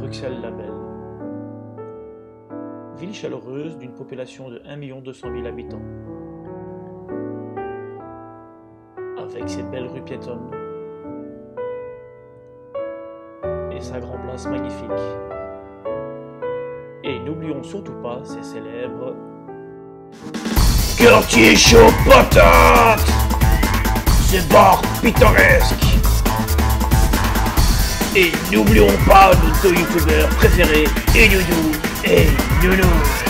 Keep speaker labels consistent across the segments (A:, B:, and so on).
A: Bruxelles-Label. Ville chaleureuse d'une population de 1 200 000 habitants. Avec ses belles rues piétonnes et sa grande place magnifique. Et n'oublions surtout pas ses célèbres quartier chaud patate, ses bars pittoresques. Et n'oublions pas nos deux youtubeurs préférés, Edudu et Nounou.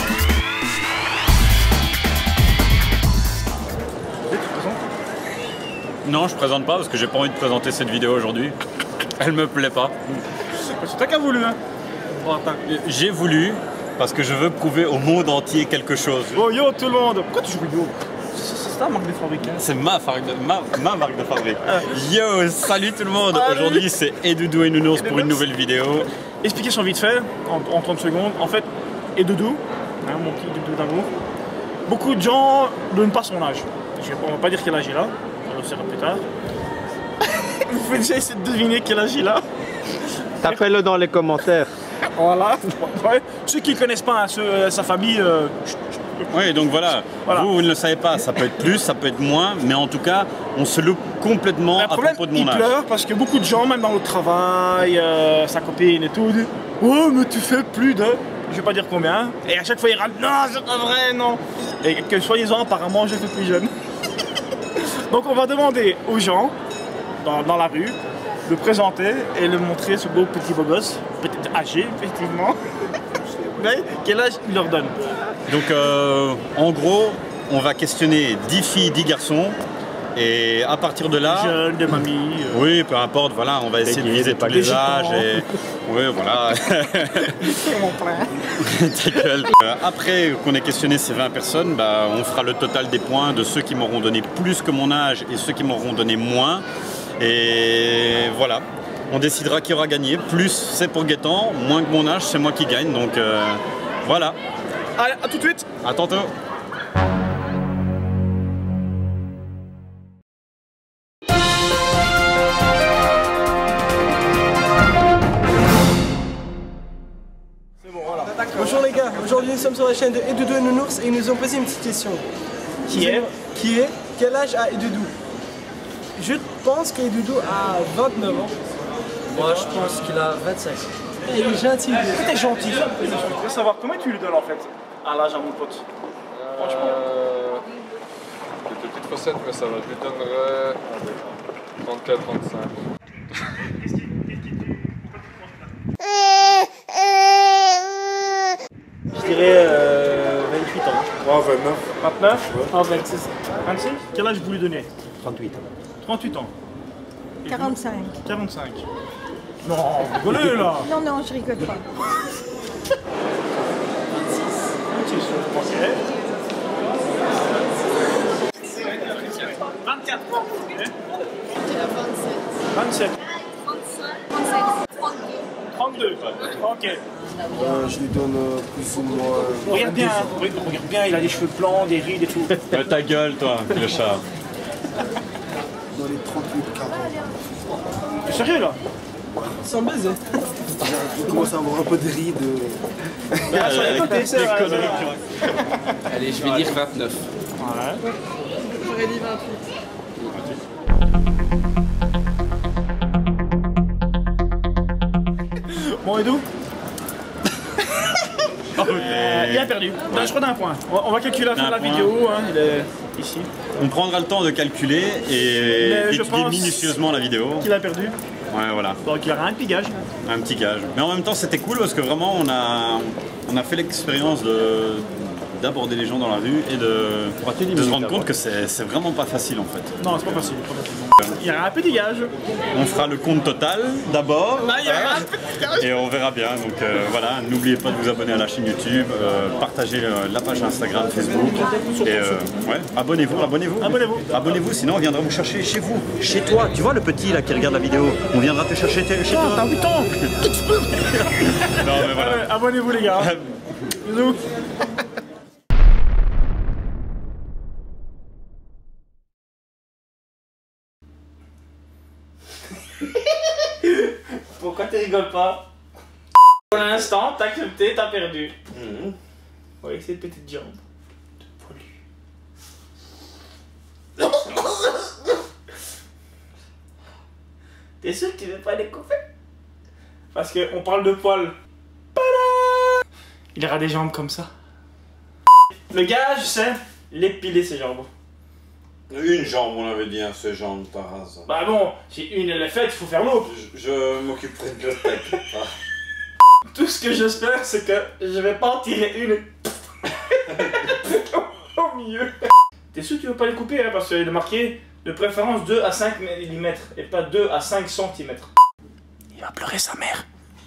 B: Non, je présente pas parce que j'ai pas envie de présenter cette vidéo aujourd'hui. Elle me plaît pas.
C: C'est toi qui as voulu, hein? Bon, attends.
B: J'ai voulu parce que je veux prouver au monde entier quelque chose.
C: Oh yo tout le monde! Pourquoi tu joues yo? C'est ta marque de fabrique, hein?
B: C'est ma marque de fabrique. Yo, salut tout le monde! Aujourd'hui c'est Edudu et Nounours pour une nouvelle vidéo.
C: Explication vite fait, en 30 secondes. En fait, Edudu, hein, mon petit doudou d'amour, beaucoup de gens ne donnent pas son âge. On va pas dire quel âge il a, on le saura plus tard. Vous pouvez déjà essayer de deviner quel âge il a.
D: Tapez-le dans les commentaires.
C: Voilà. Ouais. Ceux qui ne connaissent pas sa famille,
B: Oui, donc voilà. Vous ne le savez pas, ça peut être plus, ça peut être moins, mais en tout cas, on se loupe complètement à propos de mon âge.
C: Il pleure parce que beaucoup de gens, même dans le travail, sa copine et tout, disent « Oh, mais tu fais plus de... » Je vais pas dire combien. Et à chaque fois, il râle « Non, c'est pas vrai, non !» Et que soi-disant, apparemment, je fais plus jeune. Donc on va demander aux gens, dans la rue, de présenter et de montrer ce beau gosse, peut-être âgé, effectivement. Mais quel âge il leur donne?
B: Donc en gros, on va questionner 10 filles, 10 garçons. Et à partir de là...
C: Jeunes, des mamies...
B: Oui, peu importe, voilà, on va essayer de viser tous les âges et... Oui, voilà. Ta gueule. Après qu'on ait questionné ces 20 personnes, bah, on fera le total des points de ceux qui m'auront donné plus que mon âge et ceux qui m'auront donné moins. Et voilà, on décidera qui aura gagné. Plus c'est pour Gaëtan, moins que mon âge, c'est moi qui gagne. Donc voilà.
C: Allez, à tout de suite.
B: À tantôt.
E: Bonjour les gars, aujourd'hui nous sommes sur la chaîne de Edudu et Nounours et ils nous ont posé une petite question. Qui est quel âge a Edudu? Je pense qu'Edudu a 29 ans.
F: Moi je pense qu'il a 25.
E: Il est gentil.
C: T'es gentil. Je veux savoir comment tu lui donnes en fait à l'âge à mon pote. Franchement.
G: Des petites faussettes, mais ça va. Je lui donnerais 34-35.
C: Je dirais 28 ans.
G: Oh, 29.
C: 29?
G: Ouais.
C: Ah, 26. 26? Quel âge vous lui donnez?
D: 38 ans.
C: 38 ans.
H: 45.
C: 45. Non, vous rigolez là.
H: Non, non, je rigole pas.
C: 26. 26, ok. 24. Ok. 27. 32. Ok.
D: Je lui donne plus ou moins...
C: Regarde bien, regarde bien, il a des cheveux blancs, des rides et tout.
B: Ta gueule, toi, le chat.
D: Dans les 38-40.
C: T'es sérieux là?
E: Sans baiser.
D: Je commence à avoir un peu de rides.
F: Allez, je vais dire 29.
C: Ouais.
E: J'aurais dit 28.
C: Bon, et d'où? Il a perdu. Je crois d'un point. On va calculer à la fin de la vidéo. Hein. Il est ici.
B: On prendra le temps de calculer et d'étudier minutieusement la vidéo.
C: Qu'il a perdu.
B: Ouais, voilà.
C: Donc il aura un petit gage.
B: Un petit gage. Mais en même temps, c'était cool parce que vraiment, on a fait l'expérience d'aborder les gens dans la rue et de se rendre compte que c'est vraiment pas facile en fait.
C: Non, c'est pas facile. Il y aura un petit gage.
B: On fera le compte total d'abord et on verra bien. Donc voilà, n'oubliez pas de vous abonner à la chaîne YouTube, partagez la page Instagram, Facebook et ouais, abonnez-vous. Abonnez-vous, sinon on viendra vous chercher chez vous, chez toi. Tu vois le petit là qui regarde la vidéo, on viendra te chercher chez toi.
C: T'as 8 ans.
B: Non mais voilà.
C: Abonnez-vous les gars. Bisous. Pourquoi tu rigoles pas? Pour l'instant, t'as accepté, t'as perdu. Oui, ces petites jambes. De poilu. T'es sûr que tu veux pas les couper? Parce qu'on parle de poils. Il aura des jambes comme ça. Le gage, c'est l'épiler ses jambes.
B: Une jambe, on avait dit, hein, ce jambes par hasard.
C: Bah bon, si une elle est faite, il faut faire l'autre.
B: Je m'occuperai de l'autre, t'inquiète pas.
C: Tout ce que j'espère, c'est que je vais pas en tirer une au milieu. T'es sûr que tu veux pas les couper, hein, parce qu'il est marqué de préférence 2 à 5 mm et pas 2 à 5 cm. Il va pleurer sa mère.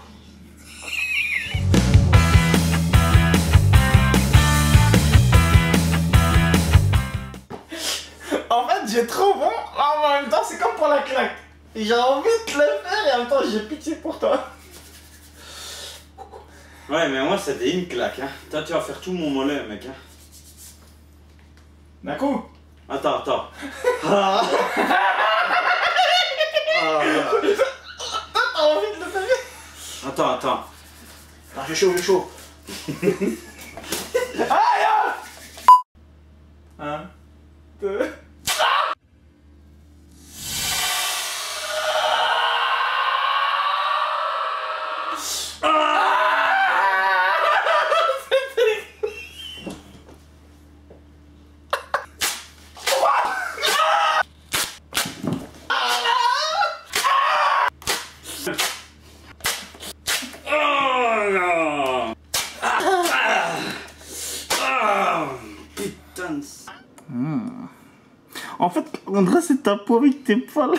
C: En fait, j'ai trop bon, en même temps, c'est comme pour la claque. J'ai envie de te le faire et en même temps, j'ai pitié pour toi.
B: Ouais, mais moi, c'était une claque, hein. Toi, tu vas faire tout mon mollet, mec, hein.
C: D'un coup.
B: Attends.
C: T'as envie de le faire?
B: Attends.
C: Ah, j'ai chaud. Aïe! 1, 2... En fait, André, c'est ta peau avec tes poils.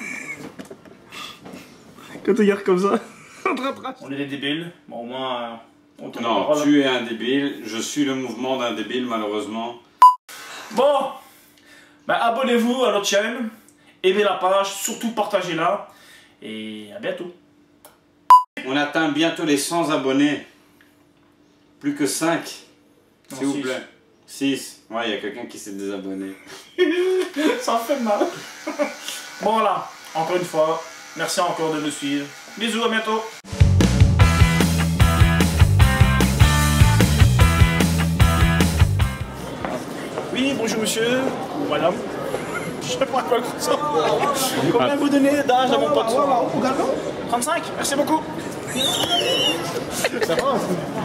C: Quand tu regardes comme ça. On est des débiles. Bon, au moins, on tourne la
B: Non,
C: parole.
B: tu es un débile. Je suis le mouvement d'un débile, malheureusement.
C: Bon, bah, abonnez-vous à notre chaîne. Aimez la page, surtout partagez-la. Et à bientôt.
B: On atteint bientôt les 100 abonnés. Plus que 5. S'il vous plaît. 6. Ouais, il y a quelqu'un qui s'est désabonné.
C: Ça fait mal. Bon, voilà. Encore une fois, merci encore de nous suivre. Bisous, à bientôt. Oui, bonjour monsieur. Voilà. Je sais pas quoi que ça. Combien vous donnez d'âge à mon pote? 35. Merci beaucoup. Ça va.